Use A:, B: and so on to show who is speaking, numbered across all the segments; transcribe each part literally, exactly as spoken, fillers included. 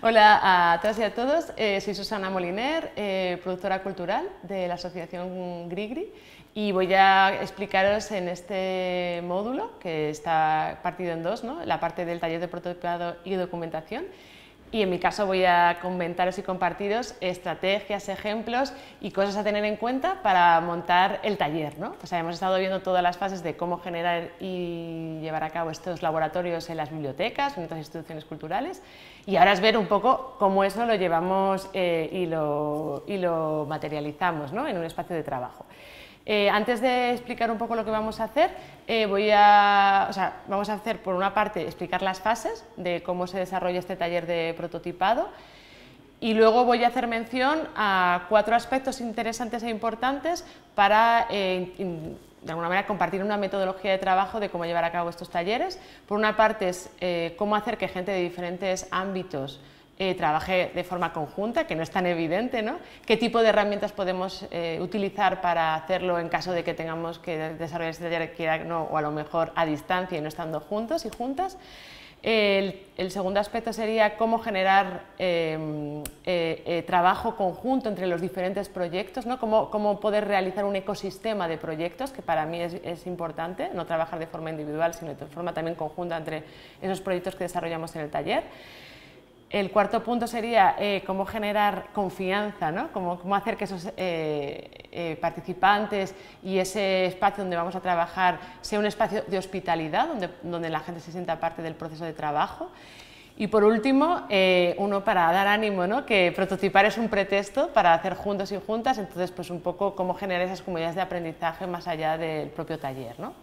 A: Hola a todas y a todos, eh, soy Susana Moliner, eh, productora cultural de la asociación Grigri, y voy a explicaros en este módulo, que está partido en dos, ¿no? La parte del taller de prototipado y documentación, y en mi caso voy a comentaros y compartiros estrategias, ejemplos y cosas a tener en cuenta para montar el taller, ¿no? O sea, hemos estado viendo todas las fases de cómo generar y llevar a cabo estos laboratorios en las bibliotecas, en otras instituciones culturales, y ahora es ver un poco cómo eso lo llevamos eh, y, lo, y lo materializamos, ¿no? En un espacio de trabajo. Eh, antes de explicar un poco lo que vamos a hacer, eh, voy a, o sea, vamos a hacer por una parte explicar las fases de cómo se desarrolla este taller de prototipado, y luego voy a hacer mención a cuatro aspectos interesantes e importantes para eh, in, de alguna manera compartir una metodología de trabajo de cómo llevar a cabo estos talleres. Por una parte es eh, cómo hacer que gente de diferentes ámbitos Eh, trabaje de forma conjunta, que no es tan evidente, ¿no? Qué tipo de herramientas podemos eh, utilizar para hacerlo en caso de que tengamos que desarrollar este taller, quiera no, o a lo mejor a distancia y no estando juntos y juntas. El, el segundo aspecto sería cómo generar eh, eh, eh, trabajo conjunto entre los diferentes proyectos, ¿no? Cómo, cómo poder realizar un ecosistema de proyectos, que para mí es, es importante, no trabajar de forma individual, sino de forma también conjunta entre esos proyectos que desarrollamos en el taller. El cuarto punto sería eh, cómo generar confianza, ¿no? Cómo, cómo hacer que esos eh, eh, participantes y ese espacio donde vamos a trabajar sea un espacio de hospitalidad, donde, donde la gente se sienta parte del proceso de trabajo. Y por último, eh, uno para dar ánimo, ¿no? Que prototipar es un pretexto para hacer juntos y juntas, entonces pues un poco cómo generar esas comunidades de aprendizaje más allá del propio taller, ¿no?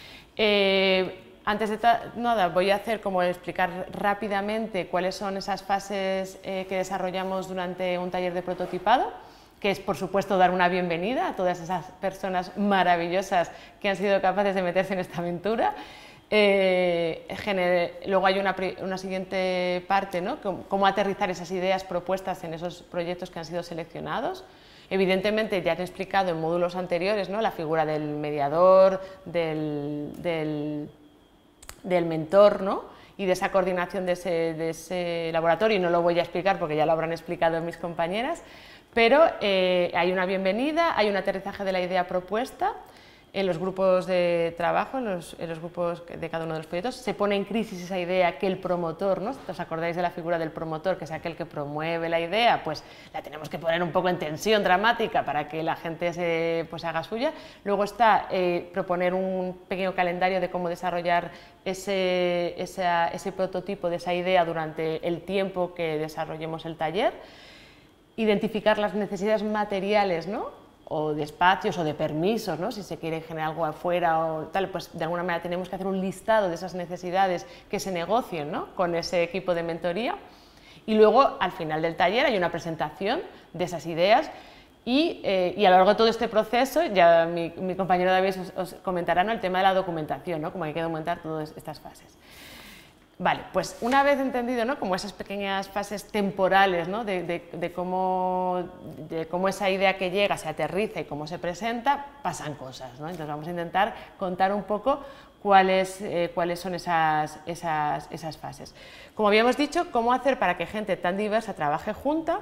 A: Eh, Antes de nada, voy a hacer como explicar rápidamente cuáles son esas fases eh, que desarrollamos durante un taller de prototipado, que es, por supuesto, dar una bienvenida a todas esas personas maravillosas que han sido capaces de meterse en esta aventura. Eh, luego hay una, una siguiente parte, ¿no? Cómo aterrizar esas ideas propuestas en esos proyectos que han sido seleccionados. Evidentemente, ya he explicado en módulos anteriores, ¿no? La figura del mediador, del, del del mentor, ¿no? Y de esa coordinación de ese, de ese laboratorio, y no lo voy a explicar porque ya lo habrán explicado mis compañeras, pero eh, hay una bienvenida, hay un aterrizaje de la idea propuesta en los grupos de trabajo, en los, en los grupos de cada uno de los proyectos. Se pone en crisis esa idea que el promotor, ¿no? ¿Os acordáis de la figura del promotor, que es aquel que promueve la idea? Pues la tenemos que poner un poco en tensión dramática para que la gente se pues, haga suya. Luego está eh, proponer un pequeño calendario de cómo desarrollar ese, esa, ese prototipo de esa idea durante el tiempo que desarrollemos el taller. Identificar las necesidades materiales, ¿no? O de espacios o de permisos, ¿no? Si se quiere generar algo afuera o tal, pues de alguna manera tenemos que hacer un listado de esas necesidades que se negocien, ¿no? Con ese equipo de mentoría. Y luego, al final del taller, hay una presentación de esas ideas y, eh, y a lo largo de todo este proceso, ya mi, mi compañero David os, os comentará, ¿no? El tema de la documentación, ¿no? Cómo hay que documentar todas estas fases. Vale, pues una vez entendido, ¿no? Como esas pequeñas fases temporales, ¿no? de, de, de, cómo, de cómo esa idea que llega se aterriza y cómo se presenta, pasan cosas, ¿no? Entonces vamos a intentar contar un poco cuáles, eh, cuáles son esas, esas, esas fases. Como habíamos dicho, cómo hacer para que gente tan diversa trabaje junta.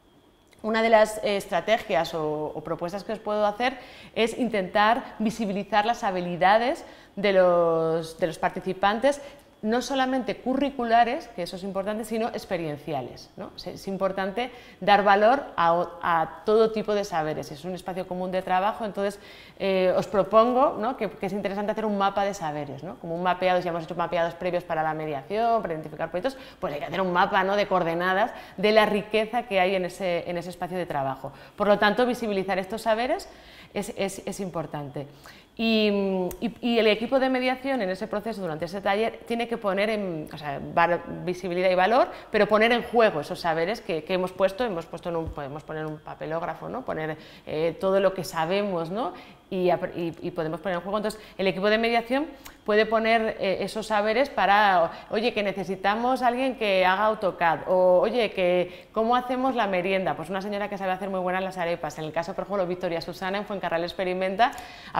A: Una de las eh, estrategias o, o propuestas que os puedo hacer es intentar visibilizar las habilidades de los, de los participantes, no solamente curriculares, que eso es importante, sino experienciales, ¿no? Es importante dar valor a, a todo tipo de saberes, es un espacio común de trabajo, entonces eh, os propongo, ¿no? que, que es interesante hacer un mapa de saberes, ¿no? Como un mapeado, si hemos hecho mapeados previos para la mediación, para identificar proyectos, pues hay que hacer un mapa, ¿no? De coordenadas de la riqueza que hay en ese, en ese espacio de trabajo. Por lo tanto, visibilizar estos saberes es, es, es importante. Y, y, y el equipo de mediación en ese proceso, durante ese taller, tiene que poner en, o sea, visibilidad y valor, pero poner en juego esos saberes que, que hemos puesto, hemos puesto en un, podemos poner un papelógrafo, ¿no? Poner eh, todo lo que sabemos, ¿no? Y, y, y podemos poner en juego. Entonces, el equipo de mediación puede poner eh, esos saberes para, oye, que necesitamos a alguien que haga AutoCAD, o oye, que ¿cómo hacemos la merienda? Pues una señora que sabe hacer muy buenas las arepas. En el caso, por ejemplo, Victoria Susana en Fuencarral Experimenta, aparte de ser una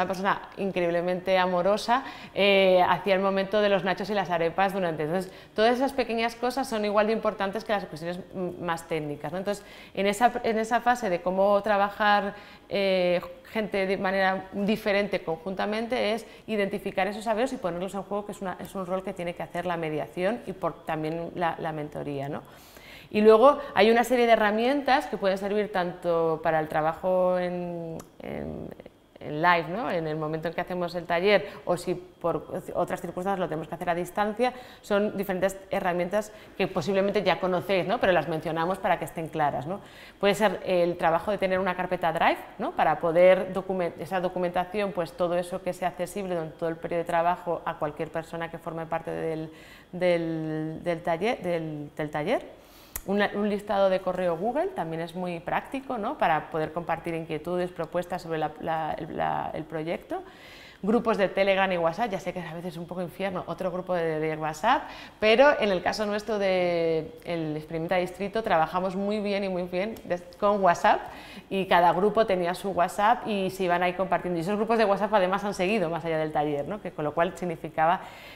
A: una persona increíblemente amorosa, eh, hacía el momento de los nachos y las arepas durante. Entonces, todas esas pequeñas cosas son igual de importantes que las cuestiones más técnicas, ¿no? Entonces, en esa, en esa fase de cómo trabajar eh, gente de manera diferente conjuntamente es identificar esos saberes y ponerlos en juego, que es, una, es un rol que tiene que hacer la mediación y por, también la, la mentoría, ¿no? Y luego hay una serie de herramientas que pueden servir tanto para el trabajo en, en, en live, ¿no? En el momento en que hacemos el taller, o si por otras circunstancias lo tenemos que hacer a distancia. Son diferentes herramientas que posiblemente ya conocéis, ¿no? Pero las mencionamos para que estén claras, ¿no? Puede ser el trabajo de tener una carpeta Drive, ¿no? Para poder documentar esa documentación, pues todo eso que sea accesible durante todo el periodo de trabajo a cualquier persona que forme parte del, del, del, taller, del, del taller. Un, un listado de correo Google también es muy práctico, ¿no? Para poder compartir inquietudes, propuestas sobre la, la, la, el proyecto. Grupos de Telegram y WhatsApp, ya sé que a veces es un poco infierno, otro grupo de, de WhatsApp, pero en el caso nuestro del Experimenta Distrito trabajamos muy bien y muy bien con WhatsApp, y cada grupo tenía su WhatsApp y se iban ahí compartiendo. Y esos grupos de WhatsApp además han seguido más allá del taller, ¿no? Que con lo cual significaba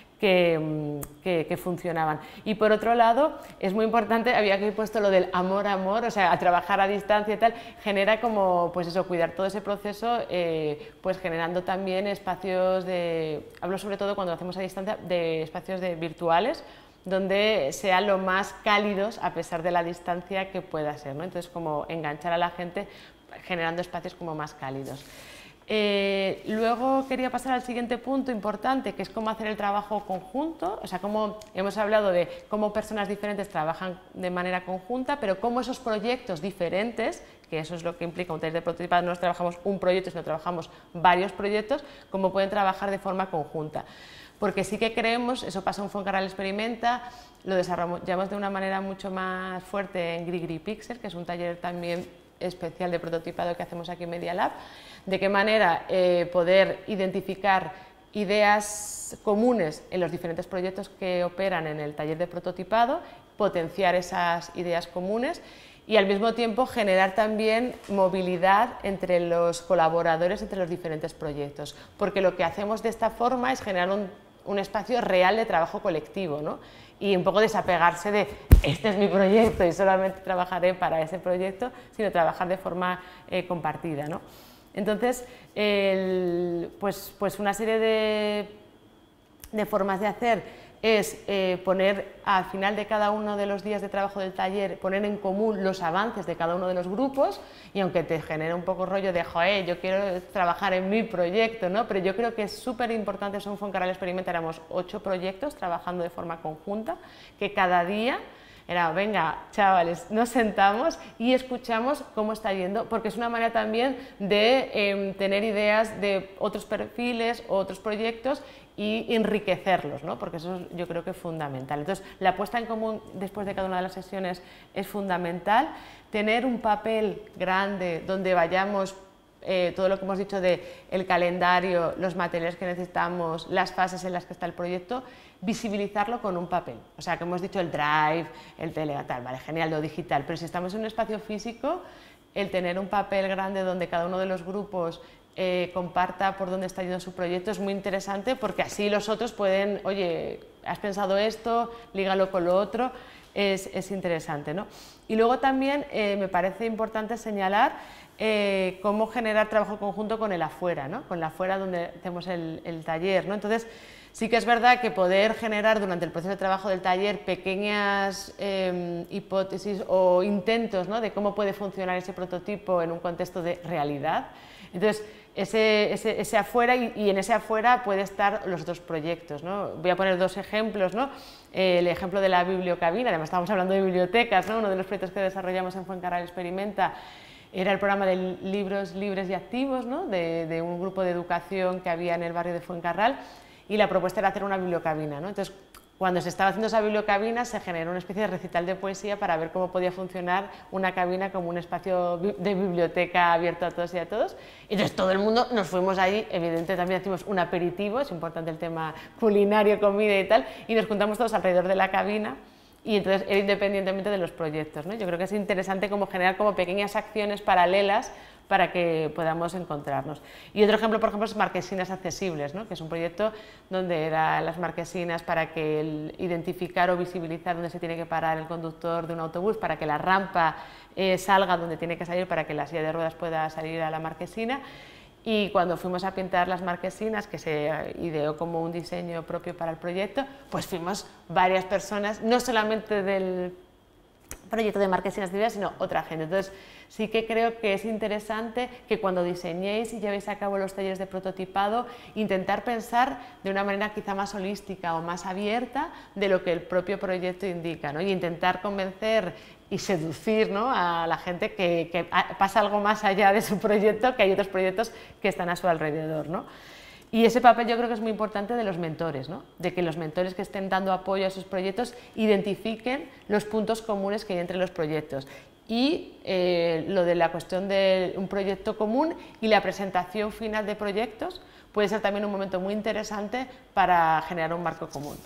A: Que, que, que funcionaban. Y por otro lado, es muy importante, había que puesto lo del amor, amor, o sea, a trabajar a distancia y tal, genera como, pues eso, cuidar todo ese proceso, eh, pues generando también espacios de, hablo sobre todo cuando lo hacemos a distancia, de espacios de virtuales, donde sean lo más cálidos a pesar de la distancia que pueda ser, ¿no? Entonces, como enganchar a la gente generando espacios como más cálidos. Eh, luego quería pasar al siguiente punto importante, que es cómo hacer el trabajo conjunto, o sea, cómo hemos hablado de cómo personas diferentes trabajan de manera conjunta, pero cómo esos proyectos diferentes, que eso es lo que implica un taller de prototipado, no trabajamos un proyecto, sino trabajamos varios proyectos, cómo pueden trabajar de forma conjunta. Porque sí que creemos, eso pasa en Fuencarral Experimenta, lo desarrollamos de una manera mucho más fuerte en Grigri Pixel, que es un taller también especial de prototipado que hacemos aquí en Media Lab, de qué manera eh, poder identificar ideas comunes en los diferentes proyectos que operan en el taller de prototipado, potenciar esas ideas comunes y al mismo tiempo generar también movilidad entre los colaboradores, entre los diferentes proyectos, porque lo que hacemos de esta forma es generar un, un espacio real de trabajo colectivo, ¿no? Y un poco desapegarse de este es mi proyecto y solamente trabajaré para ese proyecto, sino trabajar de forma eh, compartida, ¿no? Entonces, el, pues, pues una serie de, de formas de hacer es eh, poner al final de cada uno de los días de trabajo del taller, poner en común los avances de cada uno de los grupos, y aunque te genere un poco rollo de joder, yo quiero trabajar en mi proyecto, ¿no? Pero yo creo que es súper importante, eso en Fuencarral Experimenta éramos ocho proyectos trabajando de forma conjunta, que cada día era, venga, chavales, nos sentamos y escuchamos cómo está yendo, porque es una manera también de eh, tener ideas de otros perfiles, otros proyectos y enriquecerlos, ¿no? Porque eso yo creo que es fundamental. Entonces, la puesta en común después de cada una de las sesiones es fundamental. Tener un papel grande donde vayamos Eh, todo lo que hemos dicho de el calendario, los materiales que necesitamos, las fases en las que está el proyecto, visibilizarlo con un papel. O sea, que hemos dicho el Drive, el Telegram, tal, vale, genial, lo digital, pero si estamos en un espacio físico, el tener un papel grande donde cada uno de los grupos eh, comparta por dónde está yendo su proyecto es muy interesante, porque así los otros pueden, oye, has pensado esto, lígalo con lo otro, es, es interesante, ¿no? Y luego también eh, me parece importante señalar Eh, cómo generar trabajo conjunto con el afuera, ¿no? Con el afuera donde hacemos el, el taller, ¿no? Entonces, sí que es verdad que poder generar durante el proceso de trabajo del taller pequeñas eh, hipótesis o intentos, ¿no? De cómo puede funcionar ese prototipo en un contexto de realidad. Entonces, ese, ese, ese afuera y, y en ese afuera puede estar los otros proyectos, ¿no? Voy a poner dos ejemplos, ¿no? Eh, el ejemplo de la bibliocabina, además estamos hablando de bibliotecas, ¿no? Uno de los proyectos que desarrollamos en Fuencarral Experimenta era el programa de libros libres y activos, ¿no? de, de un grupo de educación que había en el barrio de Fuencarral, y la propuesta era hacer una bibliocabina, ¿no? Entonces, cuando se estaba haciendo esa bibliocabina se generó una especie de recital de poesía para ver cómo podía funcionar una cabina como un espacio de biblioteca abierto a todos y a todos. Entonces todo el mundo nos fuimos allí, evidentemente también hicimos un aperitivo, es importante el tema culinario, comida y tal, y nos juntamos todos alrededor de la cabina. y entonces era independientemente de los proyectos, ¿no? Yo creo que es interesante como generar como pequeñas acciones paralelas para que podamos encontrarnos. Y otro ejemplo, por ejemplo, es Marquesinas Accesibles, ¿no? Que es un proyecto donde eran las marquesinas para que el identificar o visibilizar dónde se tiene que parar el conductor de un autobús, para que la rampa eh, salga donde tiene que salir, para que la silla de ruedas pueda salir a la marquesina. Y cuando fuimos a pintar las marquesinas, que se ideó como un diseño propio para el proyecto, pues fuimos varias personas, no solamente del proyecto de Marquesinas Accesibles, sino otra gente. Entonces, sí que creo que es interesante que cuando diseñéis y llevéis a cabo los talleres de prototipado, intentar pensar de una manera quizá más holística o más abierta de lo que el propio proyecto indica, ¿no? Y intentar convencer y seducir, ¿no?, a la gente que, que pasa algo más allá de su proyecto, que hay otros proyectos que están a su alrededor, ¿no? Y ese papel yo creo que es muy importante de los mentores, ¿no? De que los mentores que estén dando apoyo a esos proyectos identifiquen los puntos comunes que hay entre los proyectos. Y eh, lo de la cuestión de un proyecto común y la presentación final de proyectos puede ser también un momento muy interesante para generar un marco común.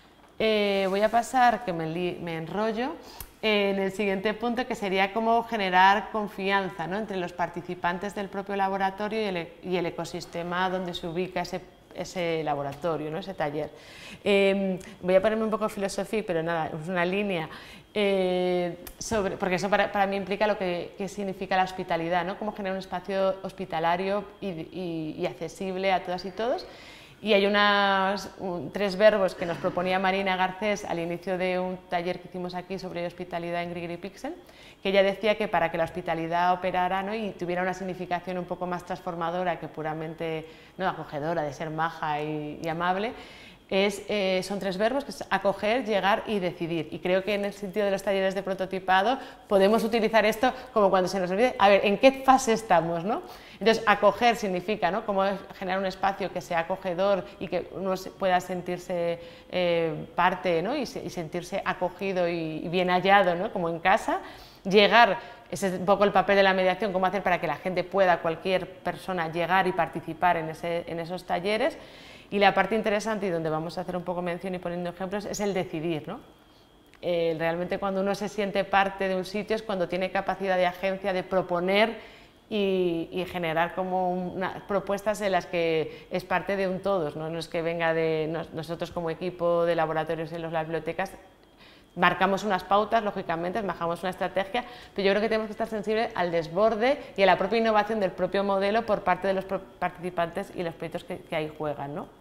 A: Eh, voy a pasar, que me, me enrollo, en el siguiente punto, que sería cómo generar confianza, ¿no?, entre los participantes del propio laboratorio y el, y el ecosistema donde se ubica ese, ese laboratorio, ¿no?, ese taller. Eh, voy a ponerme un poco filosofía, pero nada, es una línea, eh, sobre, porque eso para, para mí implica lo que, que significa la hospitalidad, ¿no?, cómo generar un espacio hospitalario y, y, y accesible a todas y todos. Y hay unas, un, tres verbos que nos proponía Marina Garcés al inicio de un taller que hicimos aquí sobre hospitalidad en Grigri Pixel, que ella decía que para que la hospitalidad operara, ¿no?, y tuviera una significación un poco más transformadora que puramente, no, acogedora, de ser maja y, y amable, es, eh, son tres verbos, que es acoger, llegar y decidir. Y creo que en el sentido de los talleres de prototipado podemos utilizar esto como cuando se nos olvide, a ver, ¿en qué fase estamos, ¿no? Entonces, acoger significa, ¿no?, cómo generar un espacio que sea acogedor y que uno pueda sentirse eh, parte, ¿no?, y, se, y sentirse acogido y, y bien hallado, ¿no?, como en casa. Llegar, ese es un poco el papel de la mediación, cómo hacer para que la gente pueda, cualquier persona, llegar y participar en, ese, en esos talleres. Y la parte interesante, y donde vamos a hacer un poco mención y poniendo ejemplos, es el decidir, ¿no? Eh, realmente cuando uno se siente parte de un sitio es cuando tiene capacidad de agencia de proponer y, y generar como unas propuestas en las que es parte de un todos, ¿no? No es que venga de nos, nosotros como equipo de laboratorios en las bibliotecas, marcamos unas pautas, lógicamente, marcamos una estrategia, pero yo creo que tenemos que estar sensibles al desborde y a la propia innovación del propio modelo por parte de los participantes y los proyectos que, que ahí juegan, ¿no?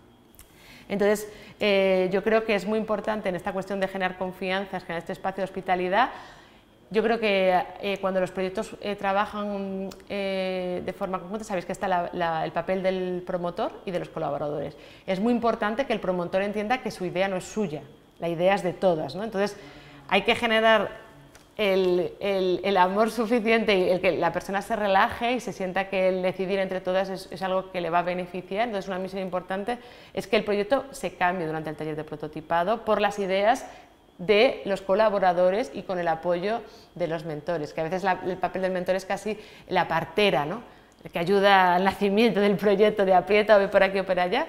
A: Entonces, eh, yo creo que es muy importante en esta cuestión de generar confianza, generar este espacio de hospitalidad. Yo creo que eh, cuando los proyectos eh, trabajan eh, de forma conjunta, sabéis que está la, la, el papel del promotor y de los colaboradores. Es muy importante que el promotor entienda que su idea no es suya, la idea es de todas, ¿no? Entonces, hay que generar el, el, el amor suficiente y el que la persona se relaje y se sienta que el decidir entre todas es, es algo que le va a beneficiar. Entonces, una misión importante es que el proyecto se cambie durante el taller de prototipado por las ideas de los colaboradores y con el apoyo de los mentores, que a veces la, el papel del mentor es casi la partera, ¿no?, el que ayuda al nacimiento del proyecto, de aprieta o ve por aquí o por allá.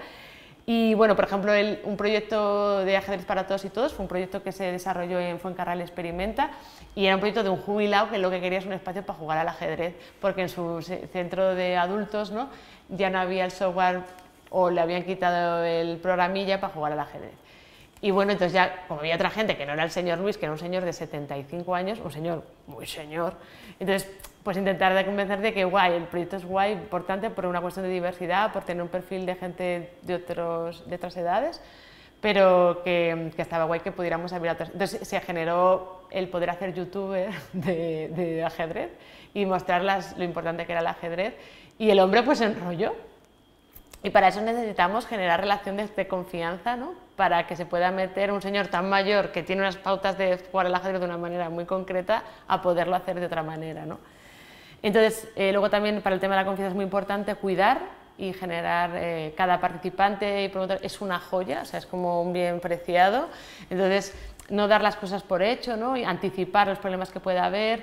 A: Y bueno, por ejemplo, el, un proyecto de ajedrez para todos y todos fue un proyecto que se desarrolló en Fuencarral Experimenta y era un proyecto de un jubilado que lo que quería es un espacio para jugar al ajedrez, porque en su centro de adultos, ¿no?, ya no había el software o le habían quitado el programilla para jugar al ajedrez. Y bueno, entonces ya, como había otra gente que no era el señor Luis, que era un señor de setenta y cinco años, un señor muy señor, entonces pues intentar de convencer de que guay, el proyecto es guay, importante por una cuestión de diversidad, por tener un perfil de gente de, otros, de otras edades, pero que, que estaba guay que pudiéramos abrir a otras. Entonces se generó el poder hacer youtuber de, de ajedrez y mostrar las, lo importante que era el ajedrez, y el hombre pues se enrolló. Y para eso necesitamos generar relaciones de confianza, ¿no?, para que se pueda meter un señor tan mayor que tiene unas pautas de jugar al ajedrez de una manera muy concreta a poderlo hacer de otra manera, ¿no? Entonces, eh, luego también para el tema de la confianza es muy importante cuidar y generar, eh, cada participante y promotor es una joya, o sea, es como un bien preciado. Entonces, no dar las cosas por hecho, ¿no?, y anticipar los problemas que pueda haber.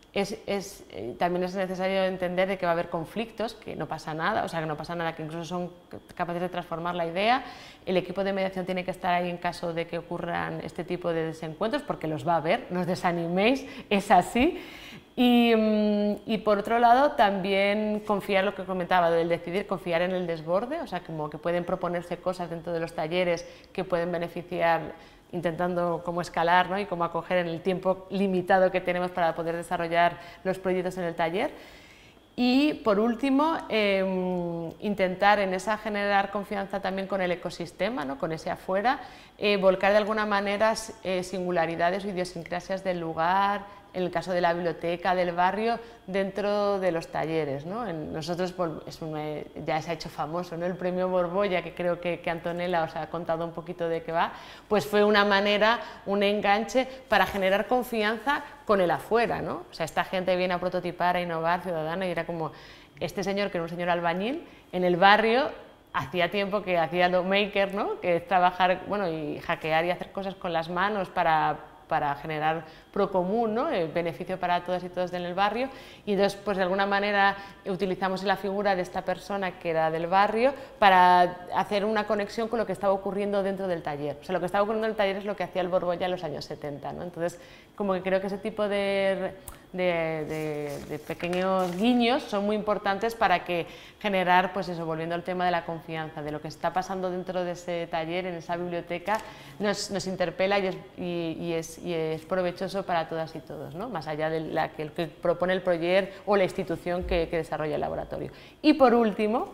A: Es, es, eh, también es necesario entender de que va a haber conflictos, que no pasa nada, o sea, que no pasa nada, que incluso son capaces de transformar la idea. El equipo de mediación tiene que estar ahí en caso de que ocurran este tipo de desencuentros, porque los va a haber, no os desaniméis, es así. Y, y por otro lado, también confiar, lo que comentaba, del decidir, confiar en el desborde, o sea, como que pueden proponerse cosas dentro de los talleres que pueden beneficiar, intentando cómo escalar, ¿no? Y cómo acoger en el tiempo limitado que tenemos para poder desarrollar los proyectos en el taller. Y por último, eh, intentar en esa generar confianza también con el ecosistema, ¿no? Con ese afuera, eh, volcar de alguna manera eh, singularidades o idiosincrasias del lugar, en el caso de la biblioteca, del barrio, dentro de los talleres, ¿no? En nosotros es un, ya se ha hecho famoso, ¿no? El premio Borbolla, que creo que, que Antonella os ha contado un poquito de qué va, pues fue una manera, un enganche para generar confianza con el afuera, ¿no? O sea, esta gente viene a prototipar, a innovar, ciudadana, y era como este señor, que era un señor albañil, en el barrio, hacía tiempo que hacía lo maker, ¿no? Que es trabajar, bueno, y hackear y hacer cosas con las manos para para generar pro común, ¿no? El beneficio para todas y todos en el barrio, y entonces pues de alguna manera utilizamos la figura de esta persona que era del barrio para hacer una conexión con lo que estaba ocurriendo dentro del taller. O sea, lo que estaba ocurriendo en el taller es lo que hacía el Borbolla en los años setenta, ¿no? Entonces, como que creo que ese tipo de, de, de, de pequeños guiños son muy importantes para que generar, pues eso, volviendo al tema de la confianza, de lo que está pasando dentro de ese taller, en esa biblioteca, nos, nos interpela y es, y, y, es, y es provechoso para todas y todos, ¿no? Más allá de la que, el que propone el proyecto o la institución que, que desarrolla el laboratorio. Y por último,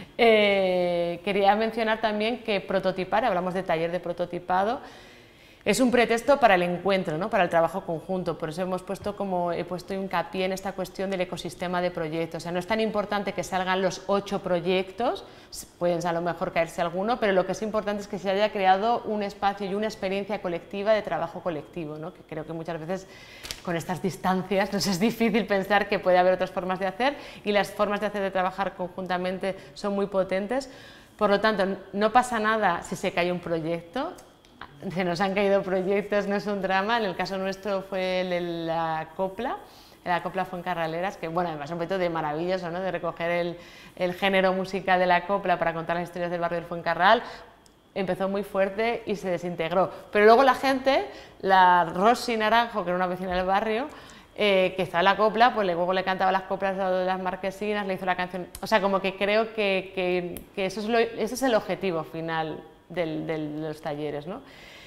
A: eh, quería mencionar también que prototipar, hablamos de taller de prototipado, es un pretexto para el encuentro, ¿no? Para el trabajo conjunto, por eso hemos puesto como he puesto hincapié en esta cuestión del ecosistema de proyectos. O sea, no es tan importante que salgan los ocho proyectos, pueden a lo mejor caerse alguno, pero lo que es importante es que se haya creado un espacio y una experiencia colectiva de trabajo colectivo, ¿no? Que creo que muchas veces con estas distancias nos es difícil pensar que puede haber otras formas de hacer, y las formas de hacer de trabajar conjuntamente son muy potentes. Por lo tanto, no pasa nada si se cae un proyecto. Se nos han caído proyectos, no es un drama. En el caso nuestro fue el de la copla, la copla Fuencarraleras, que bueno, además es un proyecto de maravilloso, ¿no? De recoger el, el género musical de la copla para contar las historias del barrio del Fuencarral. Empezó muy fuerte y se desintegró, pero luego la gente, la Rosy Naranjo, que era una vecina del barrio, eh, que estaba en la copla, pues luego le cantaba las coplas de las marquesinas, le hizo la canción, o sea, como que creo que, que, que eso es lo, ese es el objetivo final del, del, de los talleres, ¿no?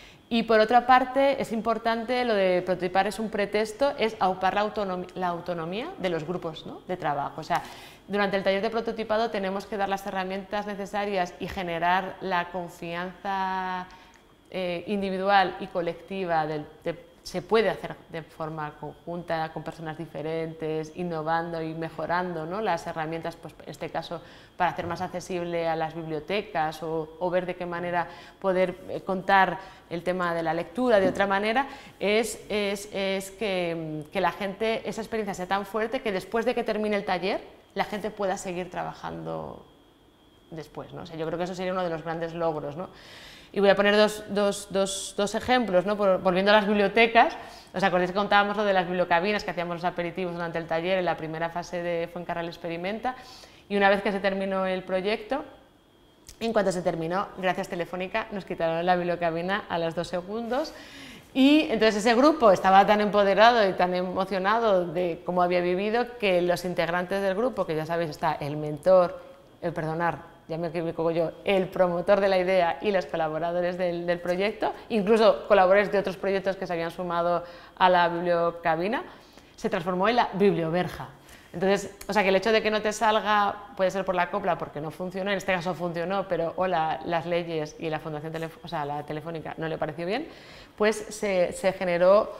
A: Y por otra parte, es importante, lo de prototipar es un pretexto, es aupar la autonomía, la autonomía de los grupos, ¿no? De trabajo. O sea, durante el taller de prototipado tenemos que dar las herramientas necesarias y generar la confianza eh, individual y colectiva del, de, se puede hacer de forma conjunta, con personas diferentes, innovando y mejorando, ¿no? Las herramientas, pues en este caso, para hacer más accesible a las bibliotecas o, o ver de qué manera poder eh, contar el tema de la lectura de otra manera, es, es, es que, que la gente, esa experiencia sea tan fuerte que después de que termine el taller, la gente pueda seguir trabajando después, ¿no? O sea, yo creo que eso sería uno de los grandes logros, ¿no? Y voy a poner dos, dos, dos, dos ejemplos, ¿no? Por, volviendo a las bibliotecas. ¿Os acordáis que contábamos lo de las bibliocabinas, que hacíamos los aperitivos durante el taller en la primera fase de Fuencarral Experimenta? Y una vez que se terminó el proyecto, en cuanto se terminó, gracias Telefónica, nos quitaron la bibliocabina a los dos segundos. Y entonces ese grupo estaba tan empoderado y tan emocionado de cómo había vivido, que los integrantes del grupo, que ya sabéis, está el mentor, el perdonar, ya me equivoco yo, el promotor de la idea y los colaboradores del, del proyecto, incluso colaboradores de otros proyectos que se habían sumado a la bibliocabina, se transformó en la biblioverja. Entonces, o sea, que el hecho de que no te salga, puede ser por la copla, porque no funcionó, en este caso funcionó, pero o la, las leyes y la Fundación Telef o sea, la Telefónica no le pareció bien, pues se, se generó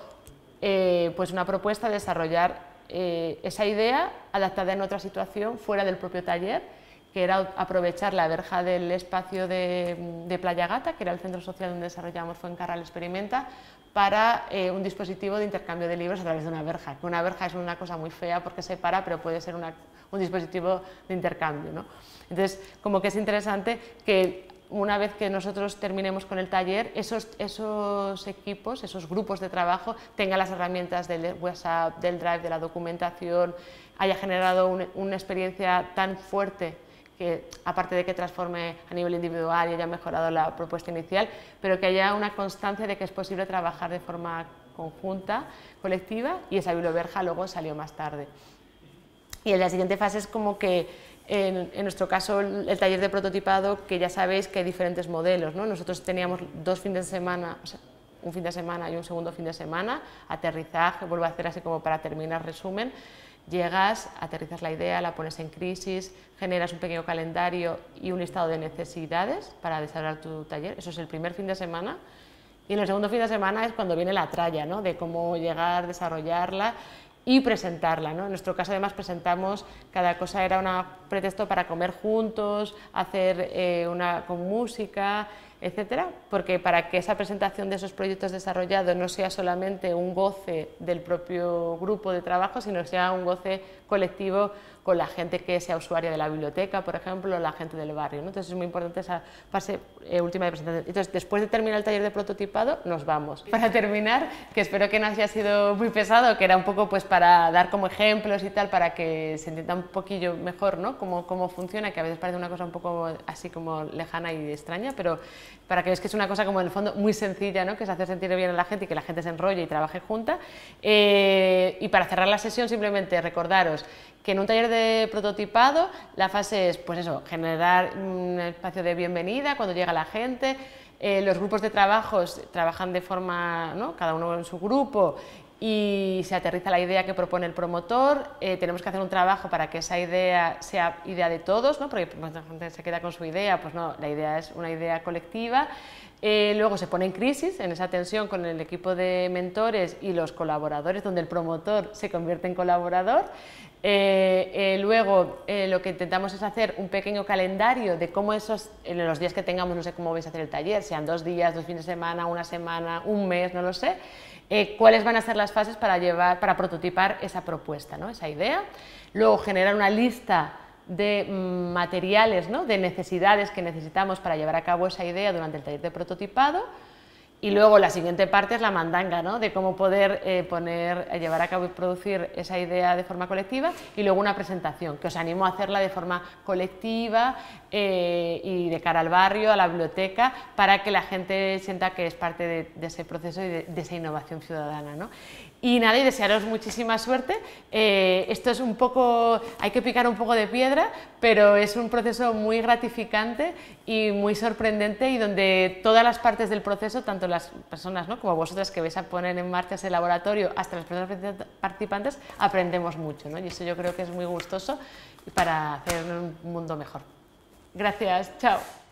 A: eh, pues una propuesta de desarrollar eh, esa idea adaptada en otra situación fuera del propio taller, que era aprovechar la verja del espacio de, de Playa Gata, que era el centro social donde desarrollamos Fuencarral Experimenta, para eh, un dispositivo de intercambio de libros a través de una verja. Que una verja es una cosa muy fea porque separa, pero puede ser una, un dispositivo de intercambio, ¿no? Entonces, como que es interesante que una vez que nosotros terminemos con el taller, esos, esos equipos, esos grupos de trabajo tengan las herramientas del WhatsApp, del Drive, de la documentación, haya generado un, una experiencia tan fuerte que, aparte de que transforme a nivel individual y haya mejorado la propuesta inicial, pero que haya una constancia de que es posible trabajar de forma conjunta, colectiva, y esa biblioverja luego salió más tarde. Y en la siguiente fase es como que, en, en nuestro caso, el, el taller de prototipado, que ya sabéis que hay diferentes modelos, ¿no? Nosotros teníamos dos fines de semana, o sea, un fin de semana y un segundo fin de semana, aterrizaje, vuelvo a hacer así como para terminar resumen. Llegas, aterrizas la idea, la pones en crisis, generas un pequeño calendario y un listado de necesidades para desarrollar tu taller. Eso es el primer fin de semana. Y en el segundo fin de semana es cuando viene la tralla, ¿no? De cómo llegar, desarrollarla y presentarla, ¿no? En nuestro caso, además, presentamos, cada cosa era un pretexto para comer juntos, hacer eh, una con música, etcétera, porque para que esa presentación de esos proyectos desarrollados no sea solamente un goce del propio grupo de trabajo, sino sea un goce colectivo con la gente que sea usuaria de la biblioteca, por ejemplo, o la gente del barrio, ¿no? Entonces es muy importante esa fase eh, última de presentación. Entonces, después de terminar el taller de prototipado, nos vamos. Para terminar, que espero que no haya sido muy pesado, que era un poco pues para dar como ejemplos y tal, para que se entienda un poquillo mejor, ¿no? Cómo, cómo funciona, que a veces parece una cosa un poco así como lejana y extraña, pero para que veáis que es una cosa como en el fondo muy sencilla, ¿no? Que es hacer sentir bien a la gente y que la gente se enrolle y trabaje junta. Eh, y para cerrar la sesión, simplemente recordaros que en un taller de prototipado la fase es, pues eso, generar un espacio de bienvenida cuando llega la gente, eh, los grupos de trabajos trabajan de forma, ¿no? Cada uno en su grupo, y se aterriza la idea que propone el promotor. Eh, tenemos que hacer un trabajo para que esa idea sea idea de todos, ¿no? Porque mucha gente se queda con su idea, pues no, la idea es una idea colectiva. Eh, luego se pone en crisis, en esa tensión con el equipo de mentores y los colaboradores, donde el promotor se convierte en colaborador. Eh, eh, luego eh, lo que intentamos es hacer un pequeño calendario de cómo esos, en los días que tengamos, no sé cómo vais a hacer el taller, sean dos días, dos fines de semana, una semana, un mes, no lo sé, eh, cuáles van a ser las fases para, llevar, para prototipar esa propuesta, ¿no? Esa idea. Luego generar una lista de mm, materiales, ¿no? De necesidades que necesitamos para llevar a cabo esa idea durante el taller de prototipado. Y luego la siguiente parte es la mandanga, ¿no? De cómo poder eh, poner, llevar a cabo y producir esa idea de forma colectiva, y luego una presentación, que os animo a hacerla de forma colectiva eh, y de cara al barrio, a la biblioteca, para que la gente sienta que es parte de, de ese proceso y de, de esa innovación ciudadana, ¿no? Y nada, y desearos muchísima suerte. Eh, esto es un poco, hay que picar un poco de piedra, pero es un proceso muy gratificante y muy sorprendente, y donde todas las partes del proceso, tanto las personas, ¿no? como vosotras que vais a poner en marcha ese laboratorio, hasta las personas participantes, aprendemos mucho, ¿no? Y eso yo creo que es muy gustoso para hacer un mundo mejor. Gracias, chao.